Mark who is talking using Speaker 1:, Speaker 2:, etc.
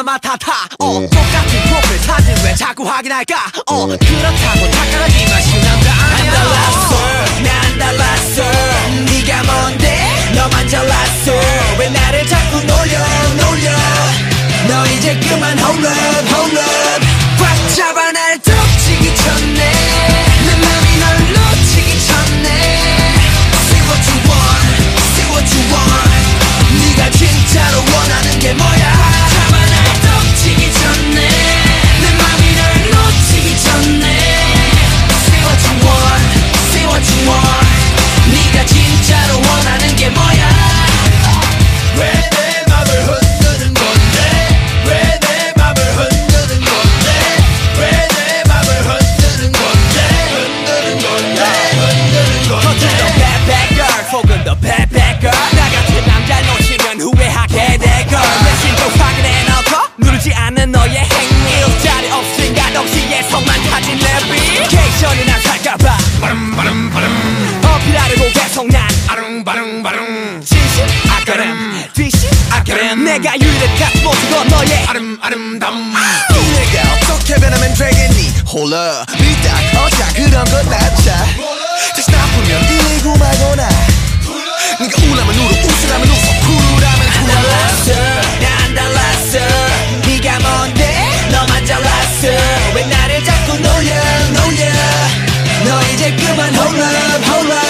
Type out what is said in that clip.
Speaker 1: 맡아타 똑같은 프로필 사진 왜 자꾸 확인할까 그렇다고 착각하기만 쉬운 남자 아니야. 안 달랐어 난 달랐어 네가 뭔데 너만 잘났어 왜 나를 자꾸 놀려 너 이제 그만 hold up 꽉 잡아 날 덮치기 전에 내 맘이 널 놓치기 전에 Say what you want Say what you want 네가 진짜로 원하는 게 뭐야 잡아 날 덮치기 전에 내 맘이 널 놓치기 전에 Say what you want Say what you want 네가 진짜로 원하는 게 뭐야 왜 내 맘을 흔드는 건데 왜 내 맘을 흔드는 건데 왜 내 맘을 흔드는 건데 겉은 더 bad bad girl 속은 더 bad bad girl 나 같은 남자 놓치면 후회하게 될걸 내 심도 확인해 놓고 누르지 않는 너의 행위 일자리 없으니까 동시에서만 타진 내비케이션이나 살까봐 어필하려고 계속 난 진심 아까름 뒤심 아까름 내가 유일한 모습도 너의 아름담
Speaker 2: 내가 어떻게 변하면 되겠니 홀라 삐딱 어짜 그런 건 낫자 다시 나쁘면 이고 말거나 네가 울라면 울어 웃으라면 웃어 쿨하면
Speaker 1: 달랐어 난 달랐어 네가 뭔데 너만 잘났어 왜 나를 자꾸 놀려 너 이제 그만 hold up